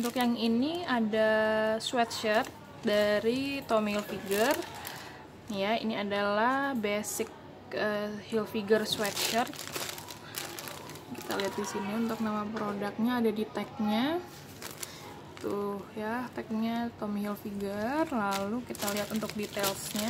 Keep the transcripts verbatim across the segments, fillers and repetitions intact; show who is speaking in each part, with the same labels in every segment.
Speaker 1: Untuk yang ini ada sweatshirt dari Tommy Hilfiger. Ya, ini adalah basic uh, Hilfiger sweatshirt. Kita lihat di sini untuk nama produknya ada di tagnya. Tuh ya, tagnya Tommy Hilfiger. Lalu kita lihat untuk detailsnya.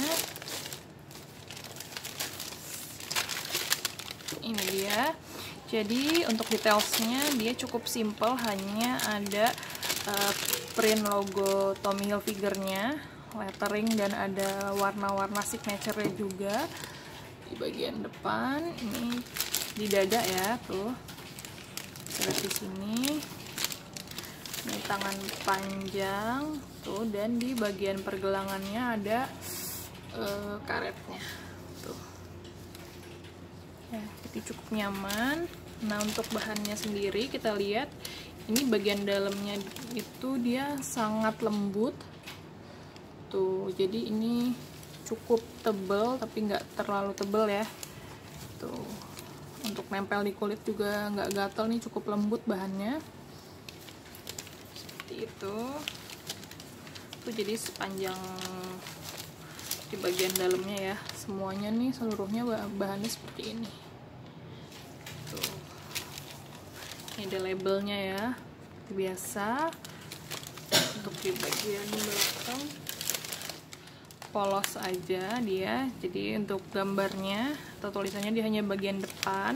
Speaker 1: Ini dia. Jadi untuk detailsnya dia cukup simple, hanya ada uh, print logo Tommy Hilfiger-nya, lettering, dan ada warna-warna signature-nya juga di bagian depan. Ini di dada ya, tuh. Lihat di sini. Ini tangan panjang, tuh, dan di bagian pergelangannya ada uh, karetnya. Tuh. Ya, jadi cukup nyaman. Nah, untuk bahannya sendiri kita lihat ini bagian dalamnya itu dia sangat lembut tuh, jadi ini cukup tebal tapi nggak terlalu tebal ya tuh. Untuk nempel di kulit juga nggak gatel nih, cukup lembut bahannya seperti itu tuh. Jadi sepanjang di bagian dalamnya ya, semuanya nih seluruhnya bahannya seperti ini tuh. Ini ada labelnya ya, biasa. Untuk di bagian belakang polos aja dia, jadi untuk gambarnya atau tulisannya dia hanya bagian depan.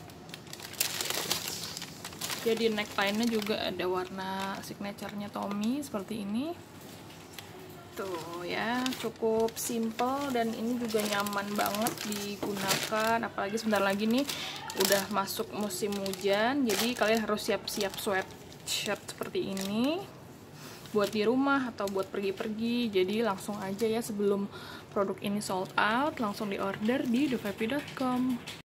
Speaker 1: Jadi neckline-nya juga ada warna signature-nya Tommy seperti ini tuh ya, cukup simple dan ini juga nyaman banget digunakan, apalagi sebentar lagi nih udah masuk musim hujan, jadi kalian harus siap-siap sweatshirt seperti ini buat di rumah atau buat pergi-pergi. Jadi langsung aja ya, sebelum produk ini sold out langsung di order di dovepi dot com.